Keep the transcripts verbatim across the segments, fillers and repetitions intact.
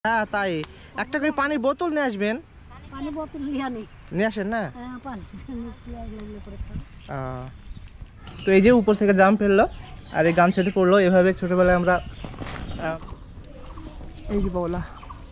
হ্যাঁ তাই একটা করে পানির বোতল নিয়ে আসবেন। পানি বোতল নিয়ে আনি নিয়ে আসেন না? হ্যাঁ পানি লাগলে পরে খাও। তো এই যে উপর থেকে জাম ফেললো আর এই গামছাতে পড়লো। এভাবে ছোটবেলায় আমরা এই যে বলা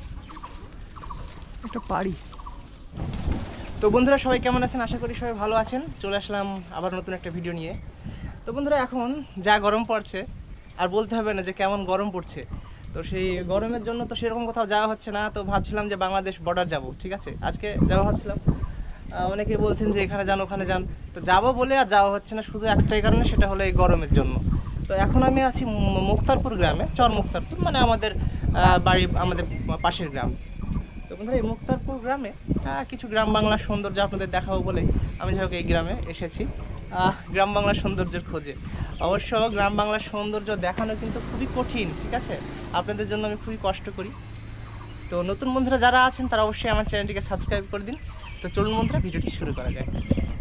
একটা পারি। তো বন্ধুরা সবাই কেমন আছেন? আশা করি সবাই ভালো আছেন। চলে আসলাম আবার নতুন একটা ভিডিও নিয়ে। তো বন্ধুরা এখন যা গরম পড়ছে আর বলতে হবে না যে কেমন গরম পড়ছে। তো সেই গরমের জন্য তো সেরকম কোথাও যাওয়া হচ্ছে না। তো ভাবছিলাম যে বাংলাদেশ বর্ডার যাব, ঠিক আছে, আজকে যাওয়া ভাবছিলাম। অনেকে বলছেন যে এখানে যান ওখানে যান, তো যাব বলে আর যাওয়া হচ্ছে না শুধু একটাই কারণে, সেটা হলো এই গরমের জন্য। তো এখন আমি আছি মুক্তারপুর গ্রামে, চর মুক্তারপুর, মানে আমাদের বাড়ি আমাদের পাশের গ্রাম। তো বন্ধুরা এই মুক্তারপুর গ্রামে কিছু গ্রাম বাংলার সৌন্দর্য আপনাদের দেখাবো বলে আমি যাই হোক এই গ্রামে এসেছি গ্রাম বাংলার সৌন্দর্যের খোঁজে। অবশ্য গ্রাম বাংলার সৌন্দর্য দেখানো কিন্তু খুবই কঠিন, ঠিক আছে, আপনাদের জন্য আমি খুবই কষ্ট করি। তো নতুন বন্ধুরা যারা আছেন তারা অবশ্যই আমার চ্যানেলটিকে সাবস্ক্রাইব করে দিন। তো চলুন বন্ধুরা ভিডিওটি শুরু করা যায়।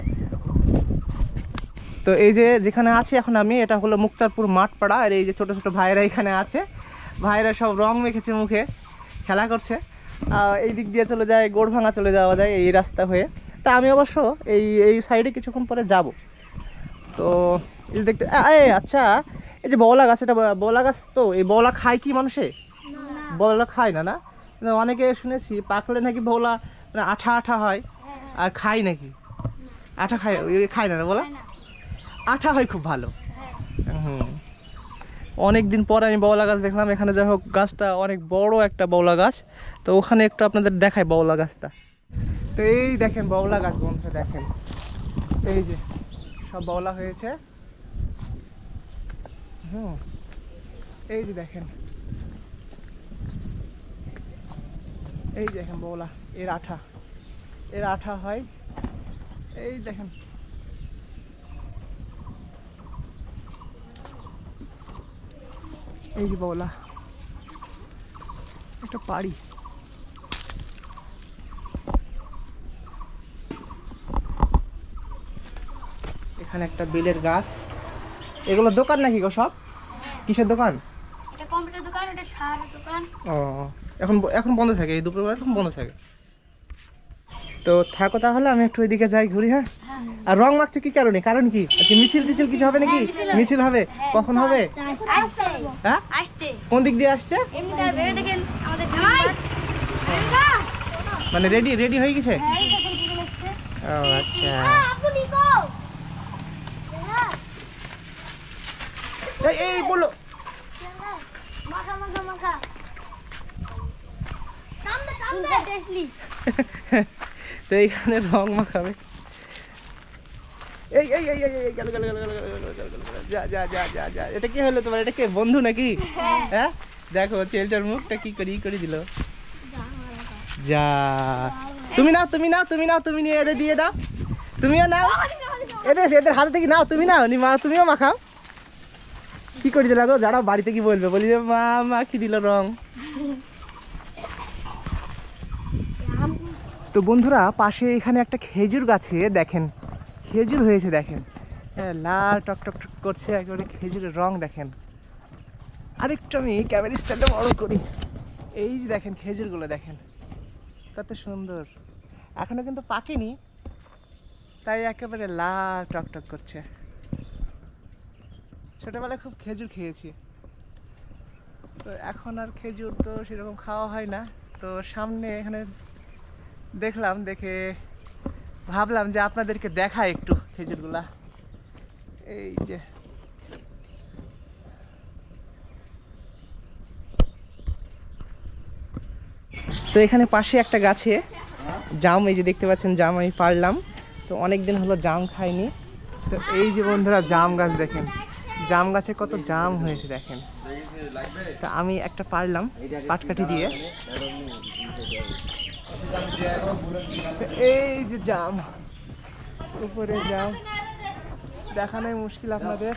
তো এই যে যেখানে আছি এখন আমি, এটা হলো মুক্তারপুর মাঠপাড়া। আর এই যে ছোটো ছোটো ভাইয়েরা এখানে আছে, ভাইয়েরা সব রং মেখেছে, মুখে খেলা করছে। এই দিক দিয়ে চলে যায় গোড়ভাঙা, চলে যাওয়া যায় এই রাস্তা হয়ে। তা আমি অবশ্য এই এই সাইডে কিছুক্ষণ পরে যাব। তো এই দেখতে আচ্ছা, এই যে বওলা গাছ, এটা বওলা গাছ। তো এই বওলা খায় কি মানুষে? বওলা খায় না, না? অনেকে শুনেছি পাকলে নাকি বওলা মানে আঠা আঠা হয় আর খায় নাকি। আঠা খায়, খায় না না বলা? আঠা হয় খুব ভালো। হুম, অনেকদিন পরে আমি বওলা গাছ দেখলাম এখানে। যাই হোক গাছটা অনেক বড় একটা বওলা গাছ। তো ওখানে একটু আপনাদের দেখায় বওলা গাছটা। তো এই দেখেন বওলা গাছ বন্ধুরা, দেখেন এই যে সব বওলা হয়েছে। হুম, এই যে দেখেন, এই দেখেন বওলা, এর আঠা, এর আঠা হয়। এই দেখেন এই যে বওলা, একটা পাড়ি। এখানে একটা বেলের গাছ। এগুলো দোকান নাকি গো সব? কিসের দোকান? এটা কম্পিউটার দোকান, এটা সারের দোকান। ও এখন এখন বন্ধ থাকে, এই দুপুরবেলা এখন বন্ধ থাকে। তো থাকো তাহলে, আমি একটু ওইদিকে যাই, ঘুরি। হ্যাঁ, আর রং মাখছে কি কারণে? কারণ কি? মিছিল টিছিল কিছু হবে নাকি? মিছিল হবে, কখন হবে? হ্যাঁ, কোন দিক দিয়ে আসছে? মানে রেডি রেডি হয়ে গেছে? ও আচ্ছা, এই এই বলো। তো এইখানে রং মাখাবে। এই এই এই এই গেল গেল গেল গেল যা যা যা যা যা। এটা কি হলো তোমার? এটা কে, বন্ধু নাকি? হ্যাঁ, দেখো ছেলেটার মুখটা কি করে ই করে দিল। যা, তুমি নাও তুমি নাও তুমি নাও তুমি নিয়ে এদের দিয়ে দাও। তুমিও নাও, এদের এদের হাতে থেকে নাও, তুমি নাও, মা তুমিও মাখাও। কি করে দিল গো? যারা বাড়িতে কি বলবে, বলি যে মা মাখি দিল রং। তো বন্ধুরা পাশে এখানে একটা খেজুর গাছে দেখেন খেজুর হয়েছে, দেখেন লাল টক টক টক করছে একেবারে খেজুরের রং। দেখেন আরেকটু আমি ক্যামেরা স্ট্যান্ডে বড় করি। এই যে দেখেন খেজুরগুলো, দেখেন কত সুন্দর। এখনো কিন্তু পাকেনি, তাই একেবারে লাল টক টক করছে। ছোটবেলায় খুব খেজুর খেয়েছি, তো এখন আর খেজুর তো সেরকম খাওয়া হয় না। তো সামনে এখানে দেখলাম, দেখে ভাবলাম যে আপনাদেরকে দেখাই একটু খেজুরগুলা। এই যে তো এখানে পাশে একটা গাছে জাম, এই যে দেখতে পাচ্ছেন জাম আমি পারলাম। তো অনেক দিন হলো জাম খাইনি। তো এই যে বন্ধুরা জাম গাছ, দেখেন জাম গাছে কত জাম হয়েছে, দেখেন। তা আমি একটা পারলাম পাটকাঠি দিয়ে। এই যে জাম, উপরে জাম দেখানোই মুশকিল আপনাদের।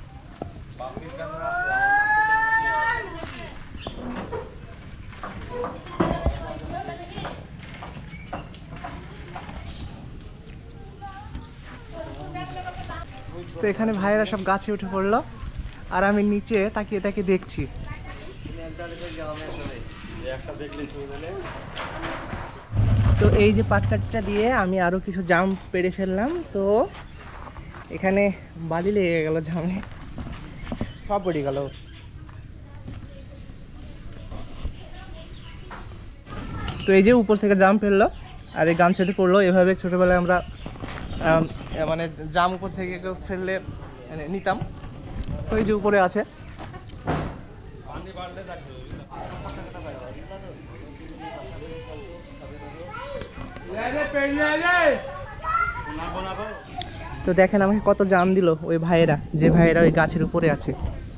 তো এখানে ভাইয়েরা সব গাছে উঠে পড়লো আর আমি নিচে তাকিয়ে তাকিয়ে দেখছি। তো এই যে পাটকাঠিটা দিয়ে আমি আরো কিছু জাম পেড়ে ফেললাম, তো এখানে বালি লেগে গেল, জামে সব পড়ে গেল। তো এই যে উপর থেকে জাম ফেললো আর এই গামছাতে পড়লো। এভাবে ছোটবেলায় আমরা আম, মানে জাম উপর থেকে কেউ ফেললে মানে নিতাম। তো এই যে উপরে আছে। তো দেখেন আমাকে কত জাম দিল ওই ভাইয়েরা, যে ভাইয়েরা ওই গাছের উপরে আছে।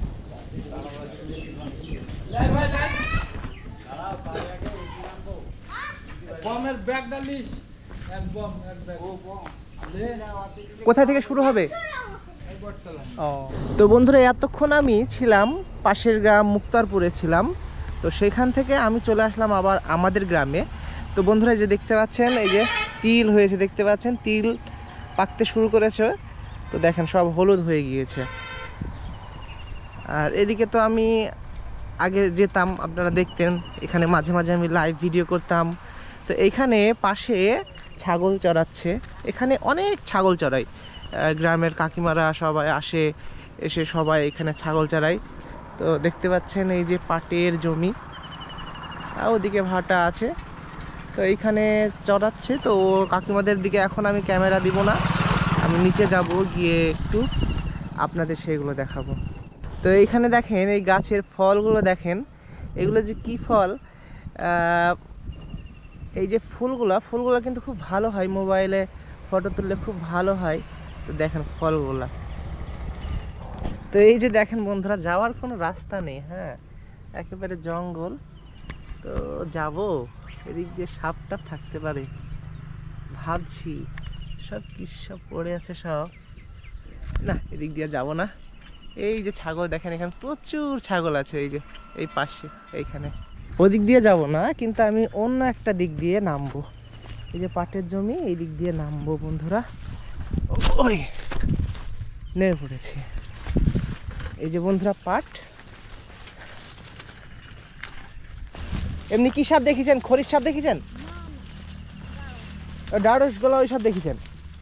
কোথা থেকে শুরু হবে? ও, তো বন্ধুরা এতক্ষণ আমি ছিলাম পাশের গ্রাম মুক্তারপুরে ছিলাম, তো সেখান থেকে আমি চলে আসলাম আবার আমাদের গ্রামে। তো বন্ধুরা যে দেখতে পাচ্ছেন এই যে তিল হয়েছে, দেখতে পাচ্ছেন তিল পাকতে শুরু করেছে। তো দেখেন সব হলুদ হয়ে গিয়েছে। আর এদিকে তো আমি আগে যেতাম, আপনারা দেখতেন, এখানে মাঝে মাঝে আমি লাইভ ভিডিও করতাম। তো এইখানে পাশে ছাগল চড়াচ্ছে, এখানে অনেক ছাগল চড়ায়, গ্রামের কাকিমারা সবাই আসে, এসে সবাই এখানে ছাগল চড়ায়। তো দেখতে পাচ্ছেন এই যে পাটের জমি, আর ওদিকে ভাটা আছে, তো এইখানে চড়াচ্ছে। তো কাকিমাদের দিকে এখন আমি ক্যামেরা দিব না, আমি নিচে যাব, গিয়ে একটু আপনাদের সেগুলো দেখাবো। তো এইখানে দেখেন এই গাছের ফলগুলো দেখেন, এগুলো যে কি ফল, এই যে ফুলগুলা ফুলগুলো কিন্তু খুব ভালো হয়, মোবাইলে ফটো তুললে খুব ভালো হয়। তো দেখেন ফলগুলা। তো এই যে দেখেন বন্ধুরা, যাওয়ার কোনো রাস্তা নেই, হ্যাঁ একেবারে জঙ্গল। তো যাব, এদিক দিয়ে সাপ টাপ থাকতে পারে ভাবছি, সব কি সব পড়ে আছে সব, না এদিক দিয়ে যাব না। এই যে ছাগল দেখেন, এখানে প্রচুর ছাগল আছে, এই যে এই পাশে এইখানে। ওদিক দিয়ে যাব না, কিন্তু আমি অন্য একটা দিক দিয়ে নামবো, এই যে পাটের জমি, এই দিক দিয়ে নামবো বন্ধুরা। ওই নেমে পড়েছি, এই যে বন্ধুরা পাট। এমনি কি সাপ দেখেছেন? খরির সাপ দেখেছেন? ঢাড়স গলা ওই সাপ দেখেছেন?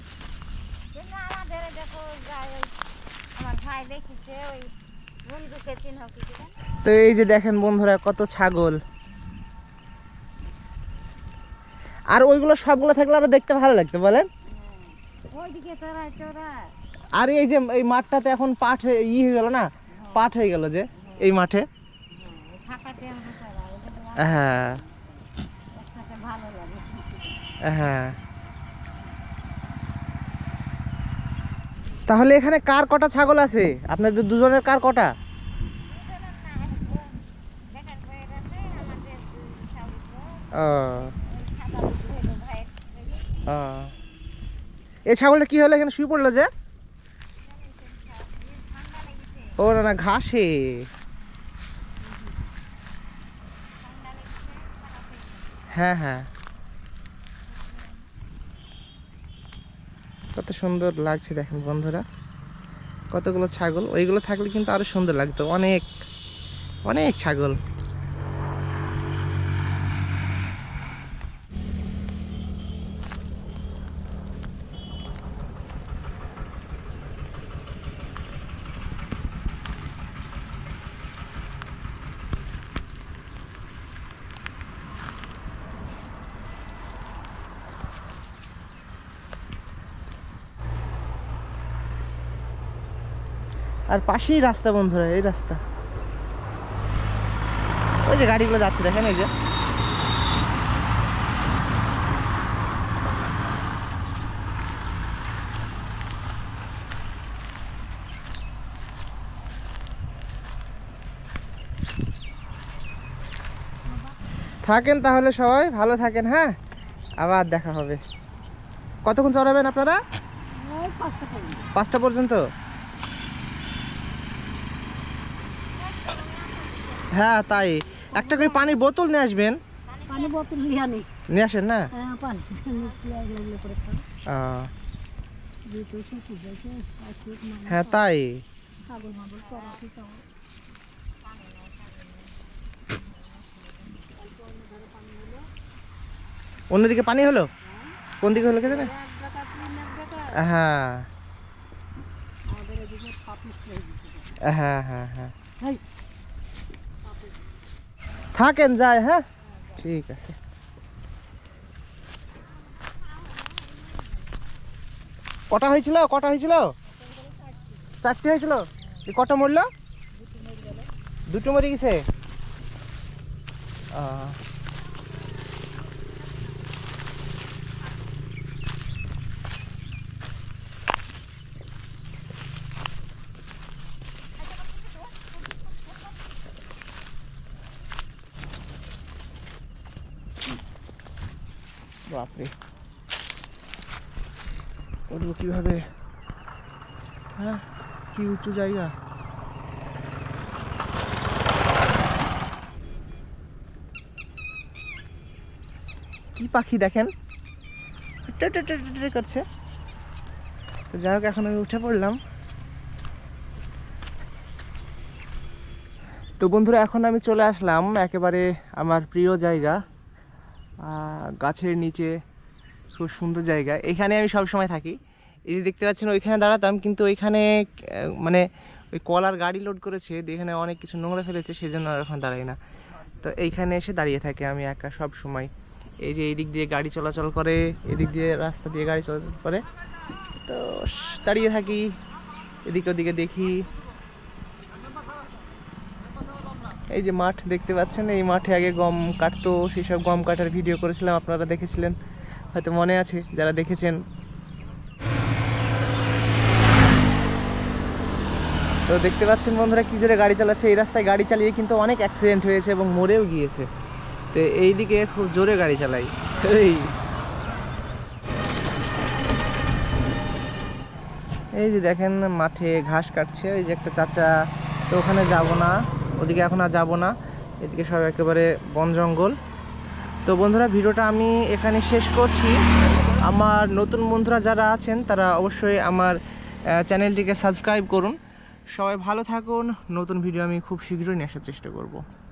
তো এই যে দেখেন বন্ধুরা কত ছাগল, আর ওইগুলো সবগুলো থাকলে আরো দেখতে ভালো লাগতো বলেন। আর এই যে এই মাঠটাতে এখন পাট হয়ে ই হয়ে গেল না, পাট হয়ে গেল যে এই মাঠে। হ্যাঁ হ্যাঁ। তাহলে এখানে কার কটা ছাগল আছে? আপনাদের দুজনের কার কটা? এই ছাগলটা কি হলো এখানে শুয়ে পড়লো যে? ও না না, ঘাসে। হ্যাঁ হ্যাঁ, কত সুন্দর লাগছে দেখেন বন্ধুরা, কতগুলো ছাগল। ওইগুলো থাকলে কিন্তু আরো সুন্দর লাগতো, অনেক অনেক ছাগল। আর পাশেই রাস্তা বন্ধুরা, এই রাস্তা, ওই যে গাড়িগুলো যাচ্ছে দেখেন, এই যে থাকেন। তাহলে সবাই ভালো থাকেন, হ্যাঁ আবার দেখা হবে। কতক্ষণ চড়াবেন আপনারা? পাঁচটা পর্যন্ত। হ্যাঁ তাই, একটা করে পানির বোতল নিয়ে আসবেন। পানি বোতল নিয়ে আনি, নিয়ে আসেন না? হ্যাঁ পানি লাগলে পরে খাও। আহ, হ্যাঁ তাই। ছাগল মাগল চড়াতে চাও। অন্যদিকে পানি হলো? কোন দিকে হলো কে জানে? এক ডাকা তিন এক ডাকা হ্যাঁ আমাদের এদিকে পাপিস হয়ে গেছে হ্যাঁ হ্যাঁ হ্যাঁ এই থাকেন যায়। হ্যাঁ ঠিক আছে। কটা হয়েছিল কটা হয়েছিল চারটে হয়েছিল। এ কটা মরলো? দুটো মরে গেছে। আহ, বাপরে করবো কিভাবে? হ্যাঁ কি উঁচু জায়গা। কি পাখি দেখেন, টে টে টে টে টে করছে। তো যাই হোক এখন আমি উঠে পড়লাম। তো বন্ধুরা এখন আমি চলে আসলাম একেবারে আমার প্রিয় জায়গা, আহ, গাছের নিচে খুব সুন্দর জায়গা। এখানে আমি সব সময় থাকি। এই যে দেখতে পাচ্ছেন ওইখানে দাঁড়াতাম, কিন্তু ওইখানে আহ, মানে ওই কলার গাড়ি লোড করেছে, এখানে অনেক কিছু নোংরা ফেলেছে, সেই জন্য আর ওখানে দাঁড়াই না। তো এইখানে এসে দাঁড়িয়ে থাকি আমি একা সব সময়। এই যে এদিক দিয়ে গাড়ি চলাচল করে, এদিক দিয়ে রাস্তা দিয়ে গাড়ি চলাচল করে, তো দাঁড়িয়ে থাকি, এদিক ওদিকে দেখি। এই যে মাঠ দেখতে পাচ্ছেন, এই মাঠে আগে গম কাটতো, সেই সব গম কাটার ভিডিও করেছিলাম, আপনারা দেখেছিলেন হয়তো, মনে আছে যারা দেখেছেন। তো দেখতে পাচ্ছেন বন্ধুরা কি জোরে গাড়ি চালাচ্ছে। এই রাস্তায় গাড়ি চালিয়ে কিন্তু অনেক অ্যাক্সিডেন্ট হয়েছে এবং মরেও গিয়েছে। তো এই দিকে খুব জোরে গাড়ি চালাই। এই এই যে দেখেন মাঠে ঘাস কাটছে, ওই যে একটা চাচা। তো ওখানে যাব না, ওদিকে এখন আর যাবো না, এদিকে সব একেবারে বন জঙ্গল। তো বন্ধুরা ভিডিওটা আমি এখানে শেষ করছি। আমার নতুন বন্ধুরা যারা আছেন তারা অবশ্যই আমার চ্যানেলটিকে সাবস্ক্রাইব করুন। সবাই ভালো থাকুন। নতুন ভিডিও আমি খুব শীঘ্রই নিয়ে আসার চেষ্টা করব।